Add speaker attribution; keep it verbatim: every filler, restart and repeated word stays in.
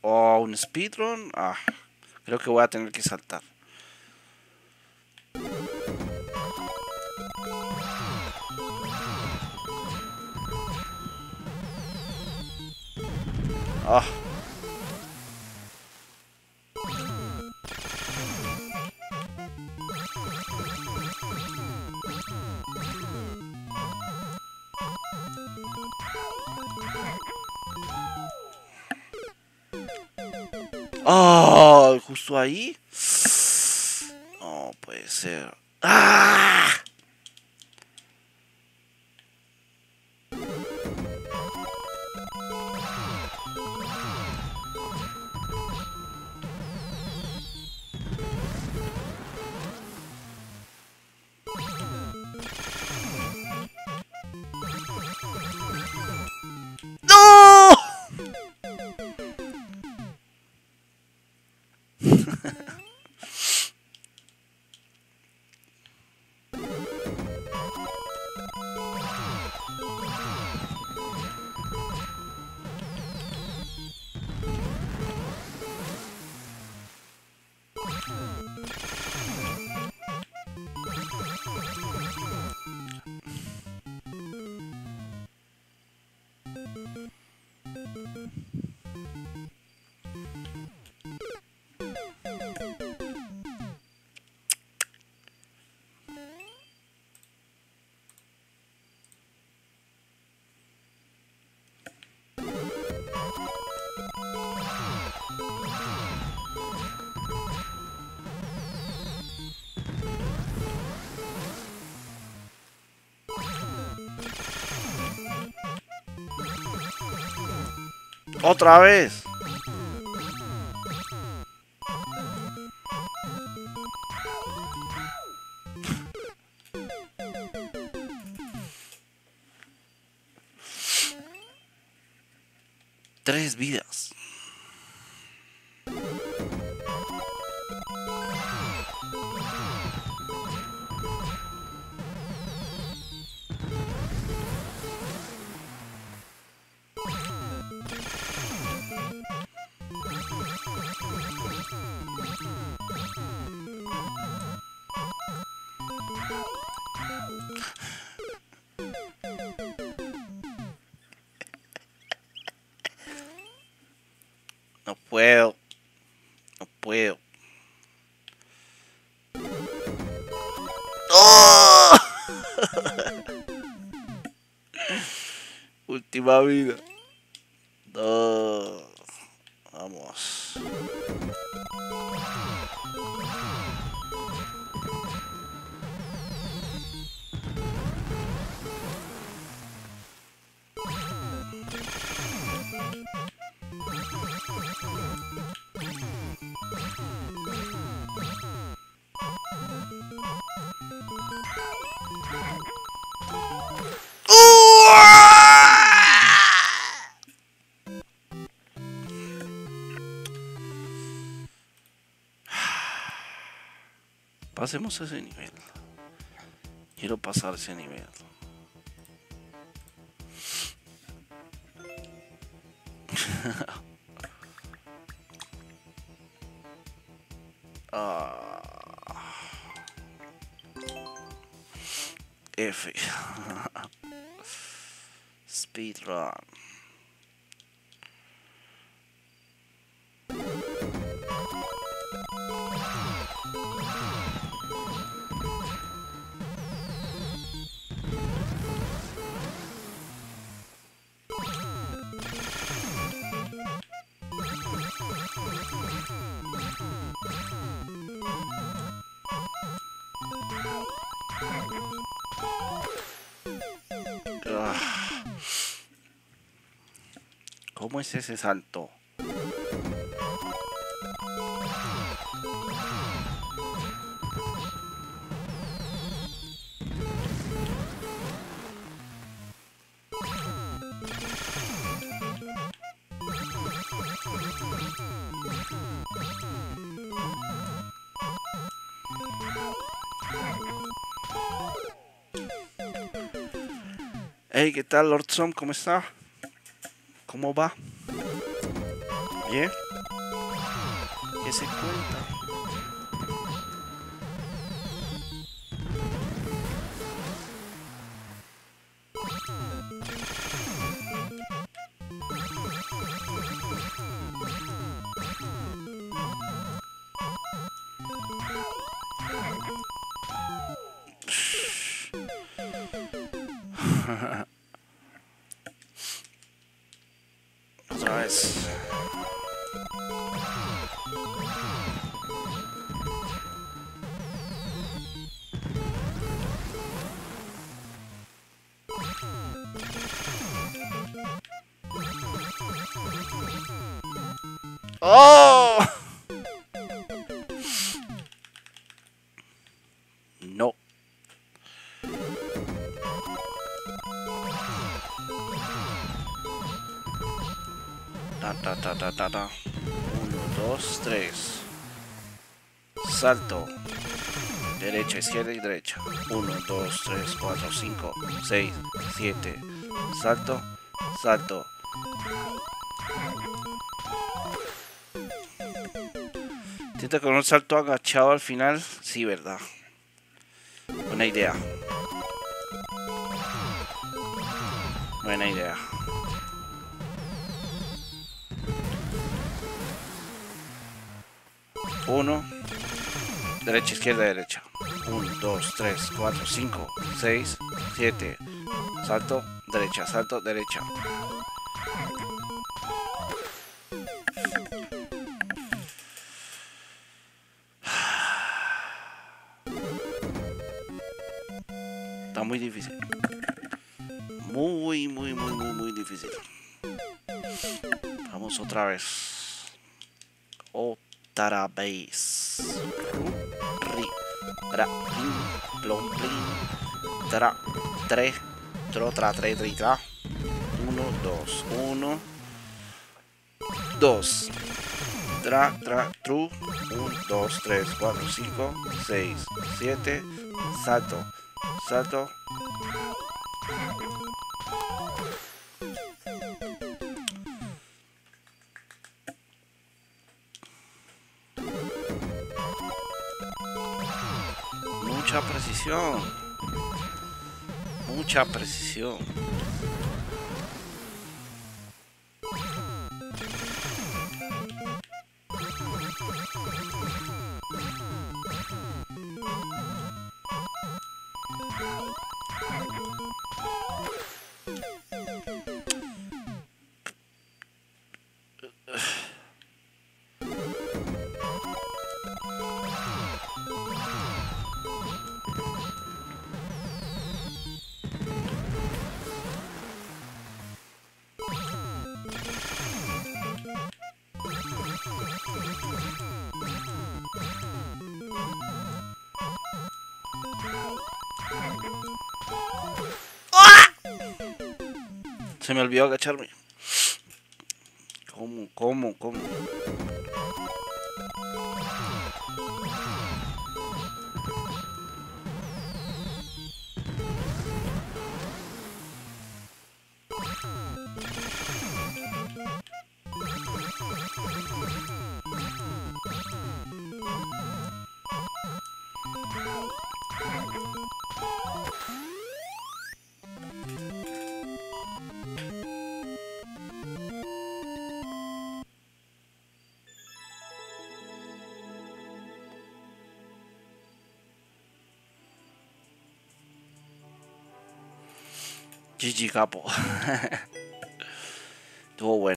Speaker 1: Oh, un speedrun. Ah, creo que voy a tener que saltar. Ah. Oh, justo ahí. No puede ser. ¡Ah! ¡No! Otra vez. Tres vidas. No puedo. No puedo. ¡Oh! Última vida. No. Vamos. Pasemos ese nivel. Quiero pasar ese nivel. ah. F. Speedrun. ¿Cómo es ese salto? Hey, ¿qué tal, Lord Som? ¿Cómo está? ¿Cómo va? Oye, ¿qué se cuenta? Otra vez. ¡Oh! No. Ta, ta, ta, ta, ta, ta. Uno, dos, tres. Salto. Derecha, izquierda y derecha. Uno, dos, tres, cuatro, cinco, seis, siete. Salto, salto. Intenta con un salto agachado al final. Sí, verdad. Buena idea. Buena idea. Uno. Derecha, izquierda, derecha. Uno, dos, tres, cuatro, cinco, seis, siete. Salto, derecha, salto, derecha. Está muy difícil. Muy, muy, muy, muy, muy difícil. Vamos otra vez. Otra vez. Ri, tra, plin, plom, plin, tra, tre, tro, tra, tre, tri, tra. Uno, dos, uno, dos. Tra, tra, tru. Un, dos, tres, cuatro, cinco, seis, siete. Salto, salto. Mucha precisión. Mucha precisión. Se me olvidó agacharme. ¿Cómo? ¿Cómo? ¿Cómo? G G, capo. Estuvo bueno.